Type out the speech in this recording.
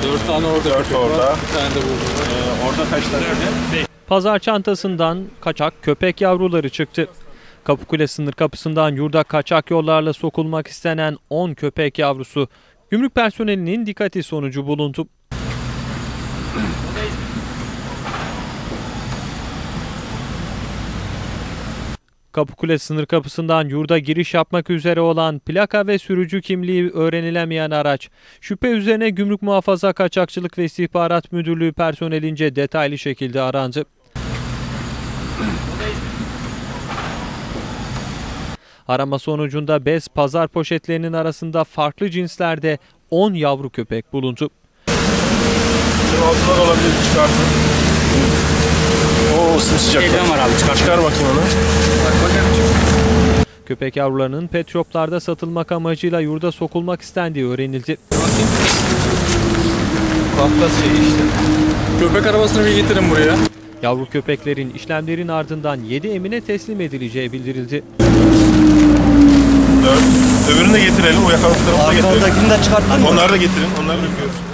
4 tane orada. 4 orada. Bir tane de burada. Orada kaç tane? Pazar çantasından kaçak köpek yavruları çıktı. Kapıkule sınır kapısından yurda kaçak yollarla sokulmak istenen 10 köpek yavrusu gümrük personelinin dikkati sonucu bulundu. Kapıkule sınır kapısından yurda giriş yapmak üzere olan plaka ve sürücü kimliği öğrenilemeyen araç, şüphe üzerine Gümrük Muhafaza Kaçakçılık ve İstihbarat Müdürlüğü personelince detaylı şekilde arandı. Arama sonucunda bez pazar poşetlerinin arasında farklı cinslerde 10 yavru köpek bulundu. Şu altlar olabilir, çıkartın. Oo, sımsıcak. Eldiven var abi, Çıkar bakayım onu. Köpek yavrularının pet shoplarda satılmak amacıyla yurda sokulmak istendiği öğrenildi. Kafkas şeyi işte. Köpek arabasını bir getirin buraya. Yavru köpeklerin işlemlerin ardından 7 emine teslim edileceği bildirildi. 4. Öbürünü de getirelim. O yakaladıklarımızı da getirelim. Arkadakini de çıkarttın mı? Onları da getirin. Onları da görüyoruz.